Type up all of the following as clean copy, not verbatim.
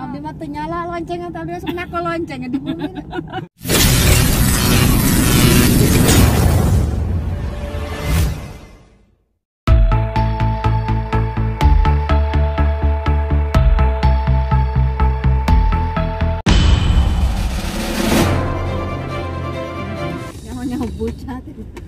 Di mata nyala lonceng atau dia sebenarnya kalau loncengnya di bumi. Nyawa bucat.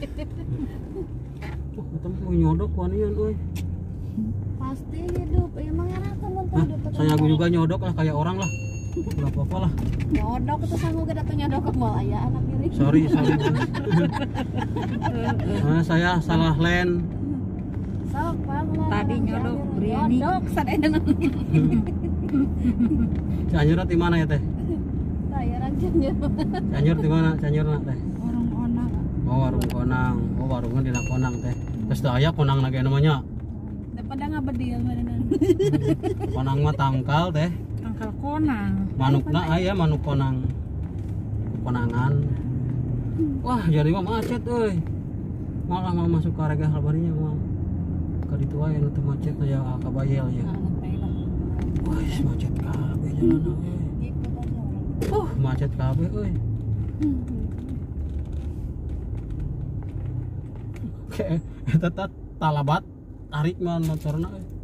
Ketemu nyodok wanian euy. Pasti hidup. Emang enak kan hidup. Saya aku juga nyodok lah kayak orang lah. Enggak apa-apa lah. Nyodok itu sanggup gak datang nyodok ke mall ya anak diri. Sorry. Saya salah land. Sok, Pak. Tadi nyodok Briani. Nyodok sadayana. Cianjur di mana ya teh? Saya rancannya. Cianjur di mana? Cianjurna teh? Warung onang. Oh, warung Konang. Oh, warungnya di Konang teh. Terus teu aya Konang lagi namanya. Daripada ngabedil meureun. Konang mah tangkal teh. Angkal konang. Manukna aya manuk Konang. Konangan. Wah, jadi mah macet euy. Malah mau masuk ke area halbarinya mah. Ka ditu wae nu teu macet aya ka Bayel ya. Wah, macet kabeh jalan euy. Macet kabeh euy. Oke, eta talabat tarik mah motorna euy.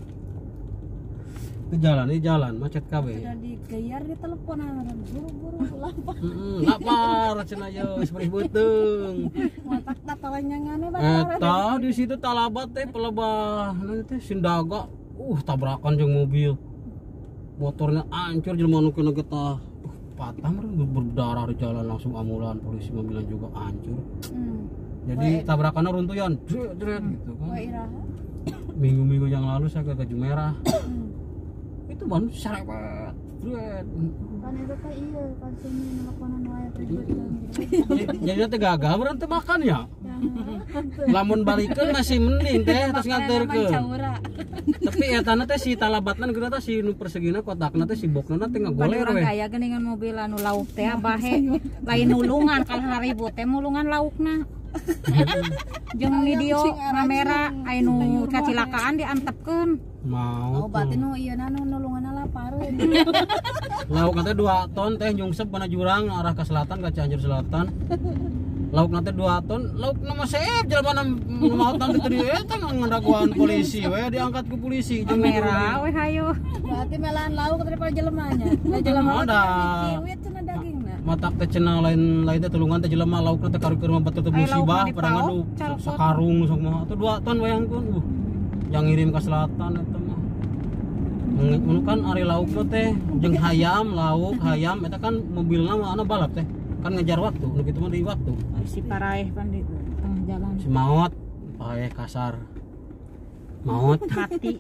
Ke jalan macet kabeh. Udah digeyar di telepon buru-buru lapar. Lapar cenah yo geus beureus beuteung. Matak tatalanyangane Eta di situ talabat teh pelebah teh Sindaga. Tabrakan jeung mobil. Motornya hancur jelema nu kena getah. Patah meureun berdarah di jalan langsung ambulan polisi mobilan juga hancur. Jadi tabrakannya runtuyan. Dret gitu kan. Minggu-minggu yang lalu saya ke Jumerah. Itu ban serepet. Dret. Kan itu teh ieu konsumen teleponan wae Jadi teh gagal berarti teu makan ya. Lamun balikeun masih mending teh terus nganterkeun. Tapi etana teh si talabatna geuna teh si nu persigina kotakna teh si bokna teh ngagoler we. Urang aya geuningan mobil anu lauk teh bahe. Lain nulungan kalau ribut teh mulungan laukna. Jeung video kamera anu kacilakaan diantepkeun. Mau. Oh, berarti nu ieu nu nulunganna lapar we. Lauk teh 2 ton teh nyungsep kana jurang arah ke selatan ka Cianjur Selatan. Lauk teh 2 ton, lauk mah seep jelema nu maotan di dieu eta ngadaguan polisi we diangkat ke polisi jeung Kamera we hayu. Berarti melahan lauk daripada jelemanya. Lah jelema ada. Kiwit cenah dagingna. Matak teh cenah lain teh tulungan teh jelema laukna teh kareukeun mah betul musibah perang adu sakarung sok mah atuh 2 ton bayangkeun. Yang ngirim ke selatan eta mah. Mun kan ari laukna teh jeung hayam, lauk, hayam eta kan mobilna mah ana balap teh. Kan ngejar waktu, nu kitu mah di waktu. Si paraeh pan di tengah jalan. Si maot, paraeh kasar. Maot Mati.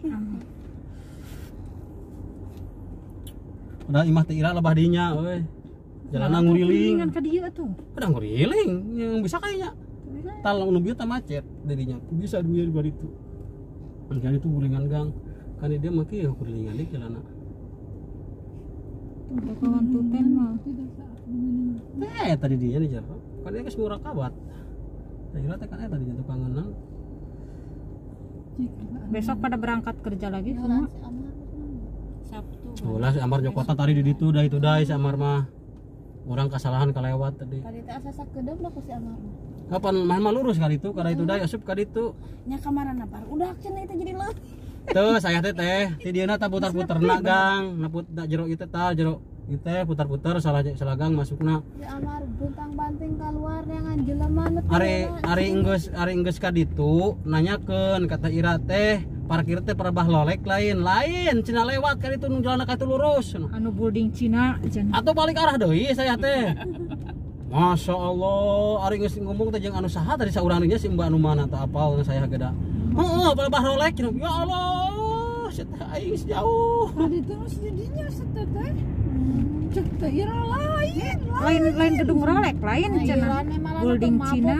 Udah imah teh ira lebah dinya euy. Jalanna nguriling. Kan ka dieu atuh. Udah nguriling, yang bisa kayaknya. Talang nu bieu teh macet dirinya. Bisa dueur di itu. Kan itu gulingan gang. Kan dia mah kieu gulingan di jalanna. Kawan tuten mah. Tadi dia nih jatuh. Kan dia geus murah kabat. Saya kira teh kan tadi jatuh kangenan. Besok pada berangkat kerja lagi semua. Sabtu. Ulah si Amar nyokotan tadi di ditu da itu dai si Amar mah. Urang kasalahan kalewat tadi. Tadi teh asa sakedeum lah ku si Amar. Kapan mah lurus kali itu kada itu dai asup ka ditu. Nya kamarana par. Udah cenah itu jadi leuh. Tuh saya teh ti dieuna tah putar-puterna gang. Naput da jero itu tah jero itu putar-putar salagang masukna. Si Amar buntang-banting keluar yang jelema teh. Ari enggeus ka ditu nanyakeun kata Ira teh parkir teh perebah lolek lain cenah lewat ka ditu nu jalanna ka lurus. Anu building Cina cenah. Atau balik arah deui saya teh. Masya Allah, ari geus ngomong teh jeung anu saha tadi saurang dinya si Mbak anu mana teh apal saya geda. Heeh, perebah lolek cenah. Ya Allah, seteh aing jauh. Tadi terus jadinya seteh teh. Cek teh ira Lain gedung Rolex lain cenah. Building Cina.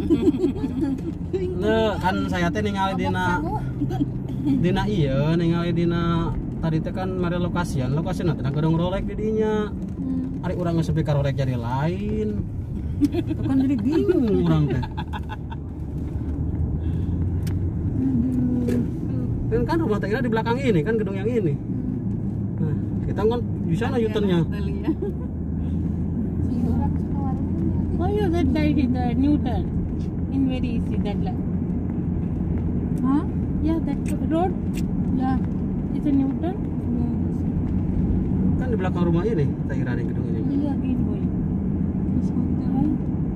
Nah, kan saya teh ningali dina ieu ningali dina tadi teh kan mari lokasian teh gedung Rolex di dinya. Ari urang geus ka Rolex jadi lain. Itu kan jadi bingung urang teh. Kan rumah teh di belakang ini kan gedung yang ini. Nah, Kita kan di sana U-turn-nya. Oh yeah, that side is the new turn. In very easy that line. Huh? Yeah, that road. Yeah, it's a new turn. Kan di belakang rumah ini, tak kira nih gedung ini. Iya, again boy. This hotel.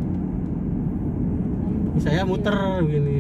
Saya muter begini.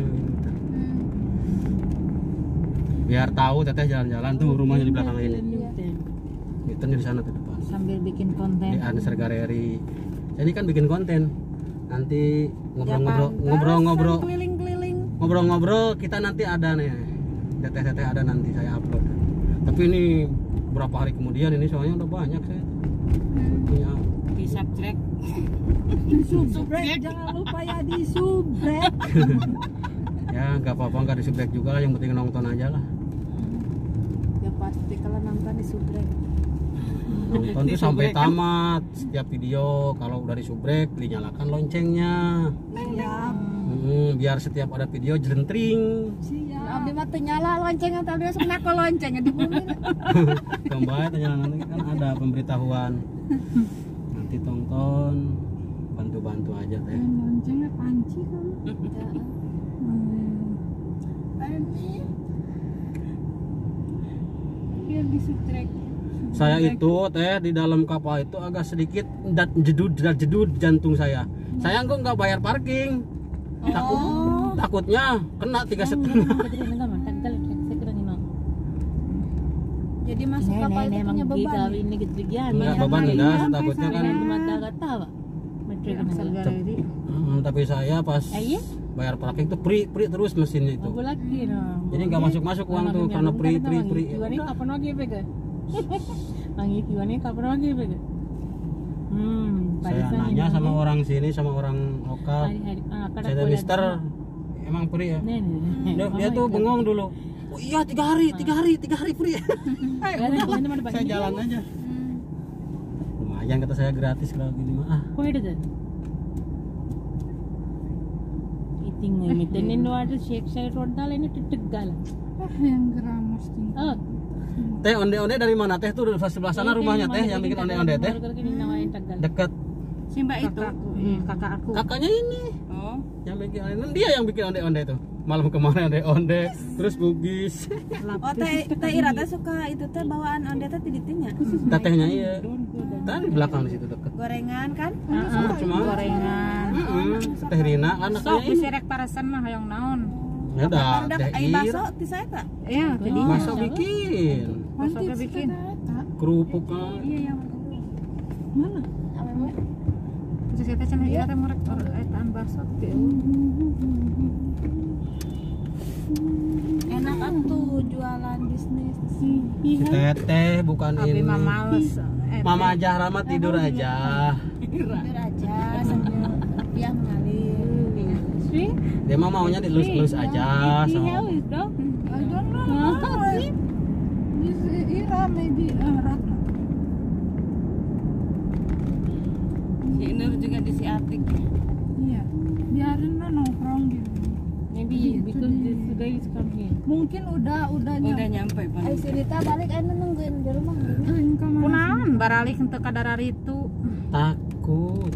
Biar tahu teteh jalan-jalan tuh rumahnya di belakang ini. U-turn di sana tuh depan. Sambil bikin konten. Di Answer Gallery. Ini kan bikin konten. Nanti Japan. ngobrol-ngobrol Keliling-keliling. ngobrol-ngobrol kita nanti ada nih. Teteh-teteh ada nanti saya upload. Tapi ini berapa hari kemudian ini soalnya udah banyak saya. Punya Di subtract. Subrek, jangan lupa ya di subrek. ya nggak apa-apa nggak disubrek juga lah, yang penting nonton aja lah. Ya pasti kalau nonton di subrek. Nonton tuh sampai tamat setiap video. Kalau udah disubrek dinyalakan loncengnya. Siap. Biar setiap ada video jelentring. Siap. Abdi mah teu nyala loncengnya tadi sebenarnya kok loncengnya di bumi. Kembali tanya nanti kan ada pemberitahuan. Nanti tonton, bantu-bantu aja teh. Loncengnya panci kan. Here di subtract. Saya itu teh di dalam kapal itu agak sedikit jedud jantung saya. Saya nggak bayar parking. Takutnya kena 3,5. Jadi masuk kapal itu punya beban. Ini gitu gian. Enggak beban enggak, takutnya kan. Tapi saya pas bayar parking tuh pri terus mesinnya itu. Jadi nggak masuk uang tuh karena pri. Kapan lagi pega? Mangi kiwannya kapan lagi pega? Saya nanya sama orang sini, sama orang lokal. Saya Mister, emang pri ya? Dia tuh bengong dulu. Oh iya 3 hari pri. Saya jalan aja. Lumayan kata saya gratis kalau gini mah. Yang geramus tinggi. Teh onde-onde dari mana teh tuh sebelah sana rumahnya teh yang bikin onde-onde teh dekat Simba itu. Kakak aku. kakaknya ini Oh. yang bikin onde, dia yang bikin onde-onde tuh malam kemarin onde-onde terus bugis. Oh, teh Ira teh suka itu teh bawaan onde teh tiditinya. Tetehnya iya tadi di belakang di situ dekat. Gorengan kan? Cuma Gorengan. Teh Rina kan Sok anaknya ini. disirek parasan mah hayang naon. Ya udah Udah teh ai Ir baso ti saya tak? Iya, jadi masa bikin masuknya bikin. kerupuk kan. Iya yang mana? Terus kita cenah ieu teh merek etan bakso teh. Enak atuh jualan bisnis. Si teteh bukan Abi ini mah males. Mama Zahra mah tidur aja. Tidur aja sambil dia mengalir. Dia mah maunya dilus-lus aja sama I don't know. This Ira maybe Ratna. Si Nur juga di Siatik. Iya. Biarin lah nongkrong gitu. Maybe because this guy is come here. Mungkin udah nyampe Pak. Ai si Rita balik anu nungguin di rumah. Kunaon baralik henteu kadar itu. takut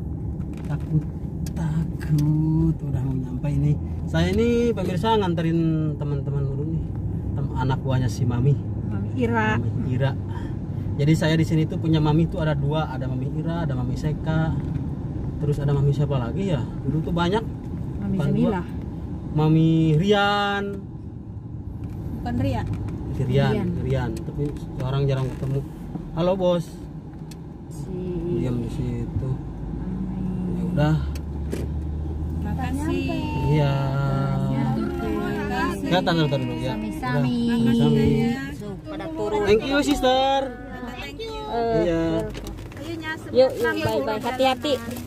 udah mau nyampe ini. Saya ini pemirsa nganterin teman-teman dulu nih, anak buahnya si Mami Ira. Mami Ira. Jadi saya di sini tuh punya Mami tuh ada 2, ada Mami Ira, ada Mami Seka, terus ada Mami siapa lagi ya, dulu tuh banyak. Mami Bukan Jamila. dua. Mami Rian, Bukan Ria. si Rian, tapi orang jarang ketemu. Halo bos, diam di situ. Ya udah. Makasih. Iya. Ya, taruh dulu ya. Sami-sami. Udah, sami-sami. Pada turun. Thank you sister. Thank you. Iya. Ayo nyasep. Yuk, bye-bye. Hati-hati.